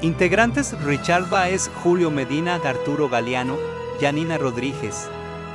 Integrantes: Richard Báez, Julio Medina, Arturo Galeano, Yanina Rodríguez.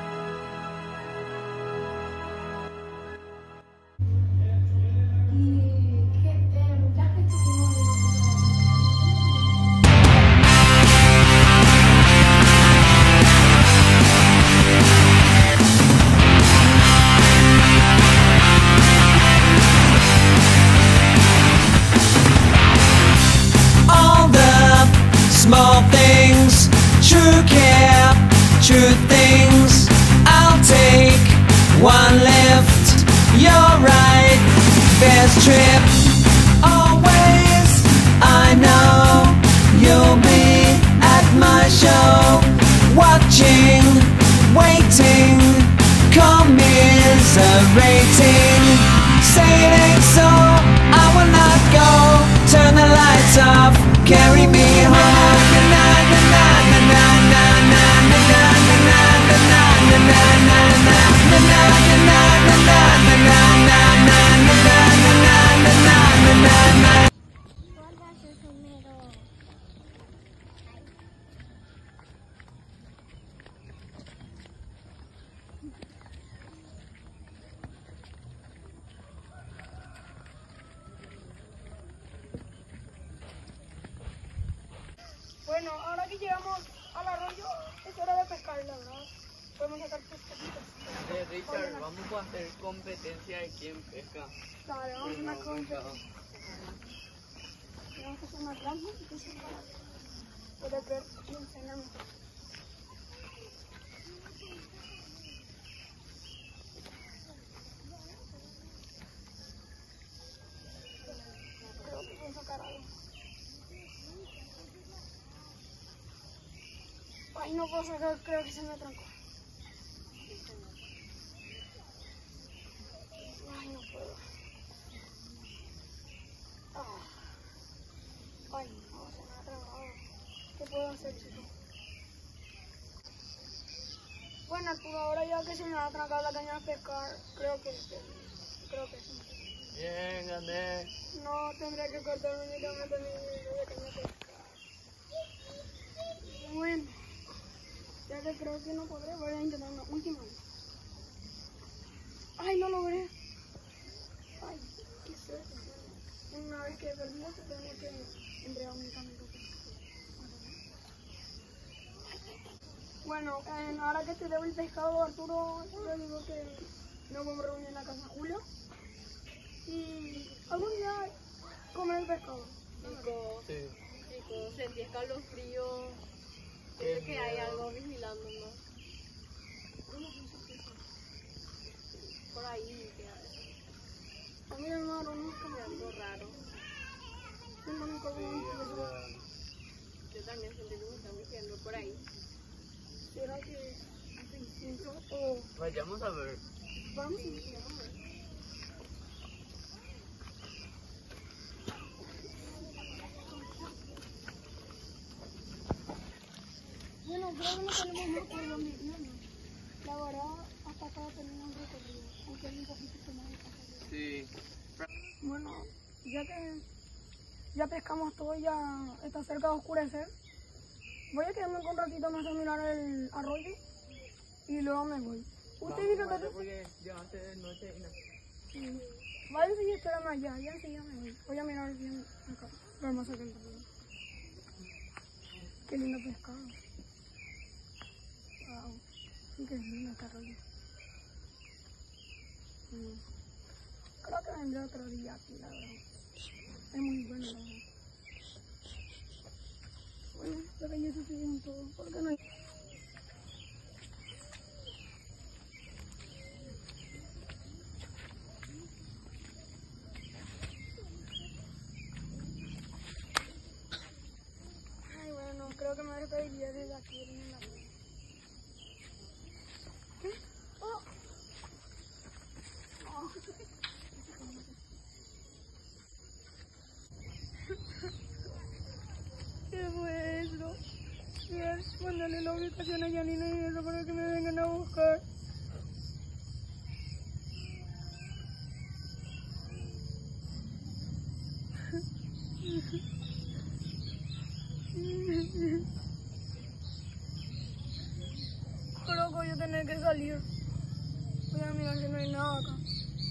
Small things, true care, true things. I'll take one lift, you're right. Best trip, always. I know you'll be at my show, watching, waiting, commiserating. Say it ain't so, I will not go. Turn the lights off, carry me home. Bueno, ahora que llegamos al arroyo, es hora de pescar, la verdad. Podemos sacar pescaditos. Richard, vamos a hacer competencia de quién pesca. Dale, vamos a hacer una competencia. Vamos a hacer una trampa y que se puede ver quién se enamora. Creo que voy a sacar algo. Ay, no puedo sacar, creo que se me trancó. Ay, no puedo. Ay, no, se me ha trancado. ¿Qué puedo hacer, chicos? Bueno, Arturo, ahora ya que se me ha trancado la caña de pescar, creo que sí. Bien, gané. No, tendré que cortarme únicamente mi hilo de caña de pescar. Bueno. Ya que creo que no podré, voy a intentar una última vez. Ay, no logré. Ay, qué suerte. Una vez que perdí esto, tengo que entregar únicamente. Bueno, ahora que te debo el pescado, Arturo, yo digo que nos vamos a reunir en la casa de Julio. Y algún día comer el pescado. Chicos, Sí. chicos, sentí escalofrío. Creo que hay algo vigilándonos. Por ahí queda eso. A mí el mar no es como Algo raro. un único Sí, Yo también sentí que me están vigilando por ahí. ¿Será que hace instinto o vayamos a ver. vamos? Bueno, creo que no tenemos más por donde irnos. La verdad, hasta acá tenemos un recorrido, aunque es un poquito más difícil. Sí. Bueno, ya que ya pescamos todo, ya está cerca de oscurecer, voy a quedarme un ratito más a mirar el arroyo y luego me voy. ¿Usted dice que Porque ya antes de noche y nada. sí. Váyanse y espérame allá, ya enseguida me voy. Voy a mirar bien acá, lo más cerca del arroyo. Qué lindo pescado. Wow, sí que es lindo este arroyo. Creo que vendré otro día aquí, la verdad. Es muy bueno, la verdad. Bueno, lo que yo sucedió en todo, ¿por qué no hay? Ay, bueno, creo que me despediría desde aquí en la playa. ¿Qué? ¡Oh! Oh. ¿Qué fue eso? Mándale la ubicación a Yanina y eso para que me vengan a buscar. Creo que voy a tener que salir. Voy a mirar si no hay nada acá.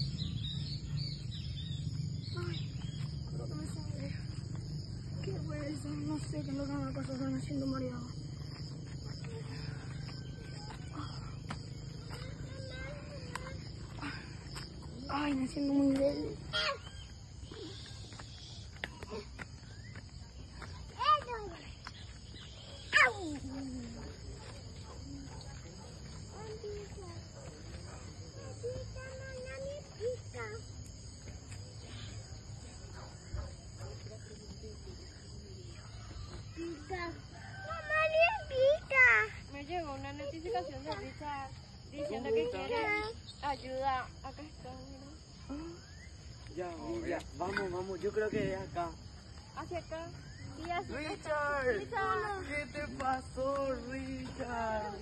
Ay, creo que me sangre. ¿Qué puede ser? No sé qué es lo que me va a pasar, están haciendo mareado. Ay, me siento muy débil. Me llegó una notificación de Richard diciendo que quiere ayuda. Acá está, mira. Ya, vamos, yo creo que es acá. Hacia acá. Sí, hacia acá. Richard, Richard. ¿qué te pasó, Richard?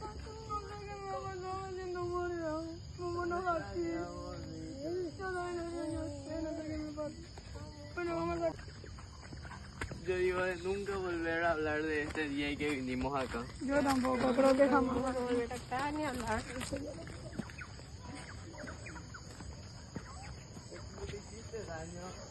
Vámonos aquí. Yo no sé qué me pasa. Bueno, vamos a... Yo digo de nunca volver a hablar de este día y que vinimos acá. Yo tampoco, creo que jamás. No vas a volver acá ni hablar. Hiciste daño.